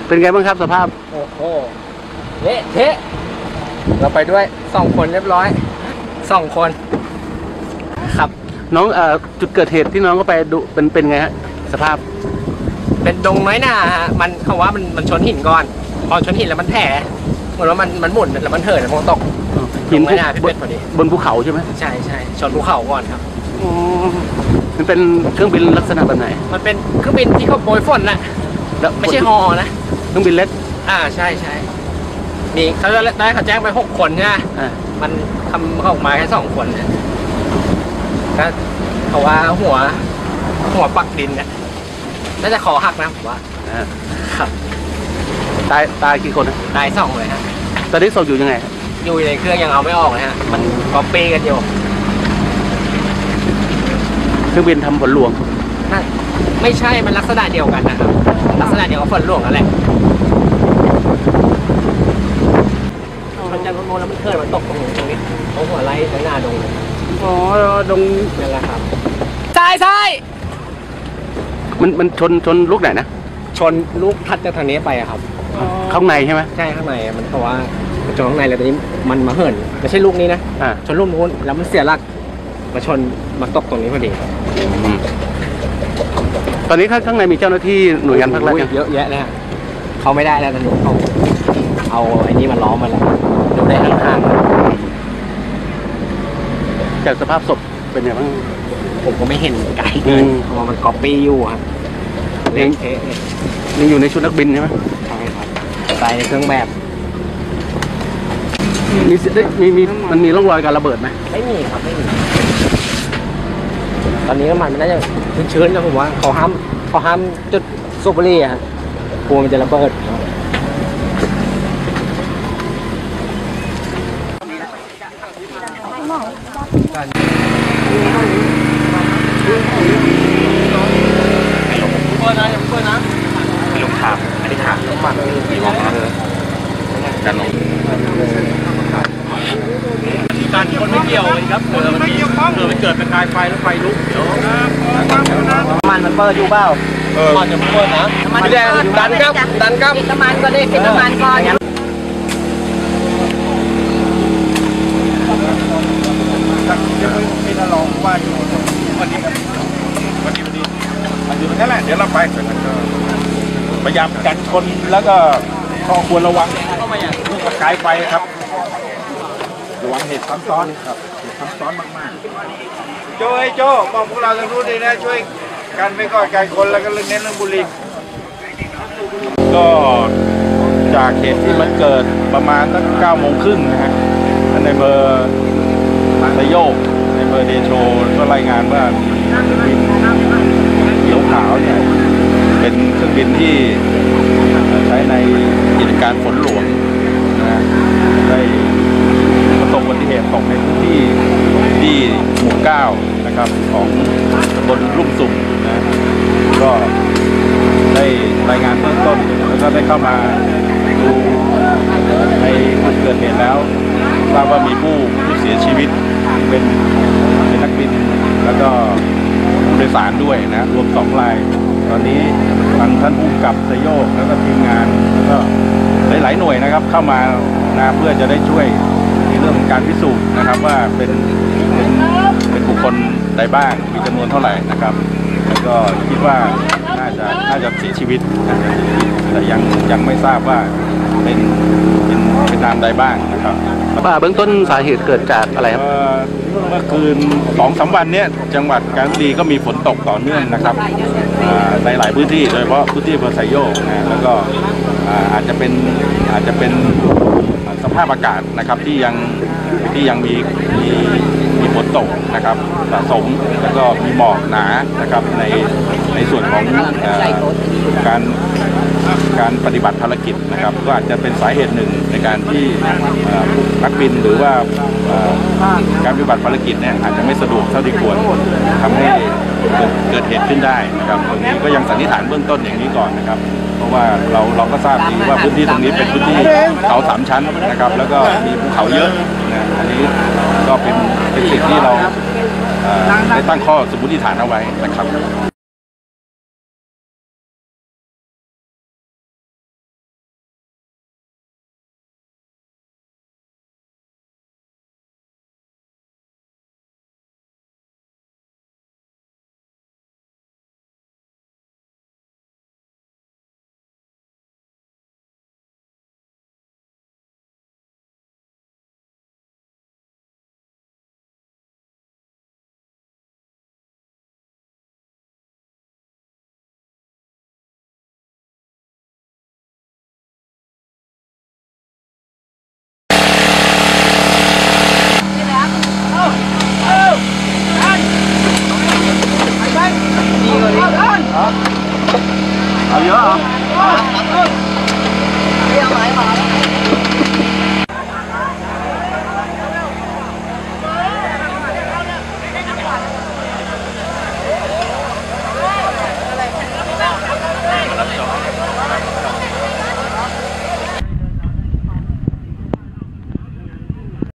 เป็นไงบ้างครับสภาพโอ้โหเละเทะเราไปด้วย2 คนเรียบร้อย2 คนครับน้องจุดเกิดเหตุที่น้องก็ไปดูเป็นไงฮะสภาพเป็นดงน้อยหน้าฮะมันเขาว่ามันชนหินก่อนพอชนหินแล้วมันแผ่เหมือนว่ามันหมุนแล้วมันเถิดแล้วมันตกหินน้อยหน้าเป็นพอดีบนภูเขาใช่ไหมใช่ชนภูเขาก่อนครับมันเป็นเครื่องบินลักษณะแบบไหนมันเป็นเครื่องบินที่เขาโปรยฝนน่ะไม่ใช่ฮอนะเครื่องบินเล็กใช่มีเขาแจ้งไป6 คนใช่ไหมมันทำออกมาแค่2 คนนะก็เขาว่าหัวปักดินเนี่ยน่าจะคอหักนะผมว่าครับตายกี่คนนะตาย2เลยฮะตอนนี้ศพอยู่ยังไงอยู่ในเครื่องยังเอาไม่ออกเลยฮะมันก๊อปปี้กันอยู่เครื่องบินทำฝนหลวงไม่ใช่มันลักษณะเดียวกันนะครับลักษณะเดียวกับฝนหลวงนั่นแหละมันจะโน้นแล้วมันเคลื่อนมันตกตรงนี้ตรงหัวไร่ตรงหน้าดงดงนั่นแหละครับใช่มันชนลูกไหนนะชนลูกทัดจากทางนี้ไปอะครับข้างในใช่ไหมใช่ข้างในมันเพราะว่าชนข้างในแล้วตอนนี้มันมาเหินไม่ใช่ลูกนี้นะชนลูกนู้นแล้วมันเสียหลักมาชนมาตกตรงนี้พอดีตอนนี้ข้างในมีเจ้าหน้าที่หน่วยงานภาครัฐเยอะแยะเลยเขาไม่ได้แล้วตอนนี้เขาเอาไอ้นี่มาล้อมมาแล้วดูได้ข้างๆจากสภาพศพเป็นยังไงบ้างผมก็ไม่เห็นไกลเกินเพราะมันก๊อปปี้อยู่ครับยังอยู่ในชุดนักบินใช่ไหมใช่ครับใส่ในเครื่องแบบมันมีร่องรอยการระเบิดไหมไม่มีครับไม่มีตอนนี้น้ำมันน่าจะชื้นๆนะผมว่าเขาห้ามจุดสูบบุหรี่อะกลัวมันจะระเบิดลงถามอันนี้ถามลงมามีมองมาเลยกันลงการคนไม่เกี่ยวเลยครับมันเกิดเป็นคายไฟแล้วไฟลุกเดี๋ยวมันเปิดอยู่เปล่าก่อนจะเปิดนะมันแดงดันครับติดน้ำมันก็ได้ติดน้ำมันก่อนมีทะเลาะว่าอยู่วันนี้นั่นแหละเดี๋ยวเราไปพยายามกันคนแล้วก็ข้อควรระวังเรื่องประกายไฟครับระวังเหตุซ้ำซ้อนครับเหตุซ้ำซ้อนมากๆโจ้บอกพวกเราทั้งรู้ดีนะช่วยกันไม่ก่อการคนแล้วก็เรื่องเน้นเรื่องบุหรี่ก็จากเหตุที่มันเกิดประมาณตั้ง9:30นะฮะในเบอร์นายโยกในเบอร์เดโชก็รายงานว่ามีเครื่องบินเขียวขาวเนี่ยเป็นเครื่องบินที่ใช้ในกิจการฝนหลวงนะได้ประสบอุบัติเหตุตกในพื้นที่หมู่ 9นะครับของตำบลลุ่มสุ่มนะก็ได้รายงานเบื้องต้นแล้วก็ได้เข้ามาดูในจุดเกิดเหตุแล้วทราบว่ามีผู้เสียชีวิตเป็นนักบินแล้วก็ผู้โดยสารด้วยนะรวม2 รายตอนนี้ทางท่านผู้กำกับนายโยกแล้วก็ทีมงานแล้วก็หลายๆหน่วยนะครับเข้ามาเพื่อจะได้ช่วยในเรื่องของการพิสูจน์นะครับว่าเป็นบุคคลใดบ้างมีจำนวนเท่าไหร่นะครับแล้วก็คิดว่าน่าจะเสียชีวิตแต่ยังไม่ทราบว่าเป็นนามใดบ้างนะครับเบื้องต้นสาเหตุเกิดจากอะไรครับเมื่อคืน 2-3 วันนี้จังหวัดกาญจนบุรีก็มีฝนตกต่อเนื่องนะครับในหลายพื้นที่โดยเฉพาะพื้นที่อำเภอไซโยกนะแล้วก็อาจจะเป็นสภาพอากาศนะครับที่ยังมีฝนตกนะครับสะสมแล้วก็มีหมอกหนานะครับในส่วนของการปฏิบัติภารกิจนะครับก็อาจจะเป็นสาเหตุหนึ่งในการที่นักบินหรือว่าการปฏิบัติภารกิจเนี่ยอาจจะไม่สะดวกเท่าที่ควรทำให้เกิดเหตุขึ้นได้นะครับตรงนี้ก็ยังสันนิษฐานเบื้องต้นอย่างนี้ก่อนนะครับเพราะว่าเราก็ทราบดีว่าพื้นที่ตรงนี้เป็นพื้นที่เขา3 ชั้นนะครับแล้วก็มีภูเขาเยอะนะอันนี้ก็เป็นสิ่งที่เราได้ตั้งข้อสมมติฐานเอาไว้นะครับ